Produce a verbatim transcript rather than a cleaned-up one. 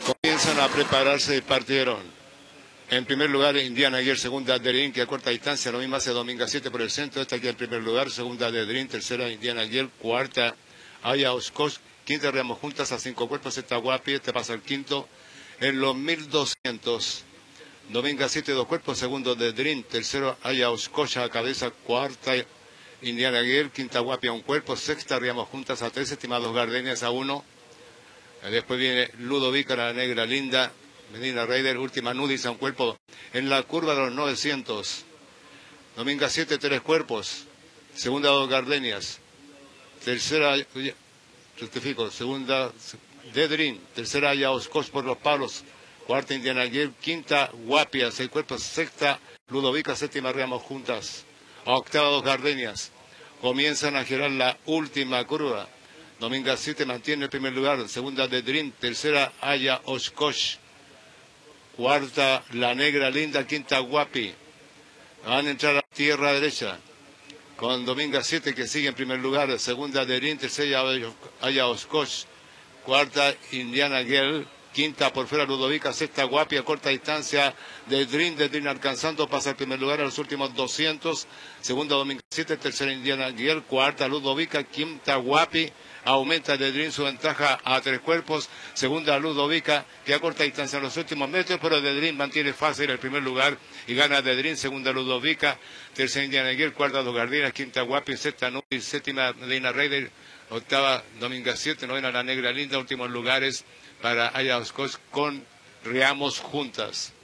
Comienzan a prepararse y partieron. En primer lugar, Indiana Aguirre, segunda Derin, que a corta distancia, lo mismo hace Dominga siete por el centro. Esta aquí en primer lugar, segunda de Derin, tercera Indiana Aguirre, cuarta Aya Oscosh, quinta Reamos Juntas a cinco cuerpos, esta Guapi, este pasa el quinto. En los mil doscientos, Dominga siete, dos cuerpos, segundo de Derin, tercero Aya Oscosh a cabeza, cuarta Indiana Aguirre, quinta Guapi a un cuerpo, sexta Reamos Juntas a tres, estimados Gardenias a uno. Después viene Ludovica, la negra linda, Medina Raider, última Nudis a un cuerpo. En la curva de los novecientos, Dominga siete, tres cuerpos, segunda dos Gardenias, tercera, rectifico, segunda Dedrin, tercera Aya Oscosh por los palos, cuarta Indiana Aguirre, quinta Guapia, seis cuerpos, sexta Ludovica, séptima Reamos Juntas, octava dos Gardenias. Comienzan a girar la última curva. Dominga siete mantiene el primer lugar, segunda de Dream, tercera Aya Oscosh, cuarta La Negra Linda, quinta Guapi. Van a entrar a tierra derecha con Dominga siete que sigue en primer lugar, segunda de Dream, tercera Aya Oscosh, cuarta Indiana Girl, quinta por fuera Ludovica, sexta Guapi a corta distancia de Dream, de Dream alcanzando, pasa el primer lugar a los últimos doscientos, segunda Dominga siete, tercera Indiana Girl, cuarta Ludovica, quinta Guapi. Aumenta de Dream su ventaja a tres cuerpos, segunda Ludovica, que a corta distancia en los últimos metros, pero de Dream mantiene fácil el primer lugar y gana de Dream, segunda Ludovica, tercera Indiana Aguirre, cuarta Dos Gardinas, quinta Guapi, sexta Nubis, séptima Medina Raider, octava Dominga siete, novena La Negra Linda, últimos lugares para Aya Oscosh con Reamos Juntas.